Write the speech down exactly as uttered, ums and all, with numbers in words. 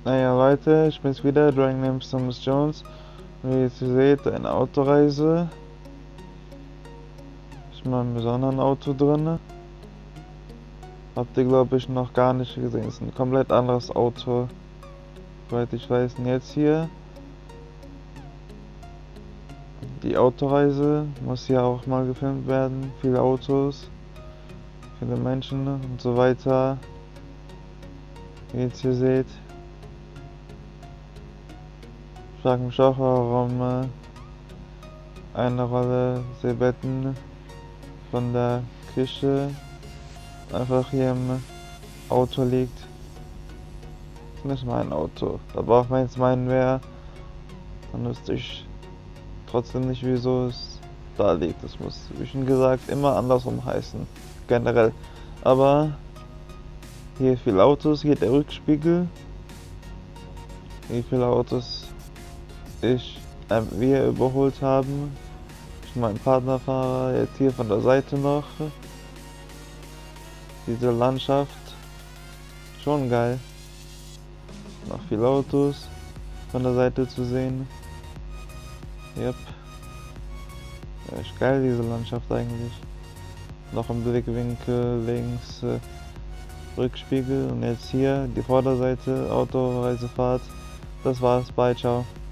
Naja Leute, ich bin's wieder, Dragon Names Thomas Jones. Wie ihr jetzt seht, eine Autoreise. Ich bin mal im besonderen Auto drin. Habt ihr glaube ich noch gar nicht gesehen. Es ist ein komplett anderes Auto. Soweit ich weiß. Und jetzt hier. Die Autoreise muss hier auch mal gefilmt werden. Viele Autos. Viele Menschen und so weiter. Wie ihr jetzt hier seht. Ich frage mich auch, warum äh, eine Rolle Seebetten von der Küche einfach hier im Auto liegt. Das ist nicht mein Auto. Aber auch wenn es mein wäre, dann wüsste ich trotzdem nicht, wieso es da liegt. Das muss, wie schon gesagt, immer andersrum heißen. Generell. Aber hier viele Autos, hier der Rückspiegel. Wie viele Autos ich, äh, wir überholt haben. Ich mein Partnerfahrer, jetzt hier von der Seite noch. Diese Landschaft. Schon geil. Noch viele Autos von der Seite zu sehen. Yep. Ja, ist geil diese Landschaft eigentlich. Noch im Blickwinkel links äh, Rückspiegel und jetzt hier die Vorderseite Autoreisefahrt. Das war's, bye, ciao.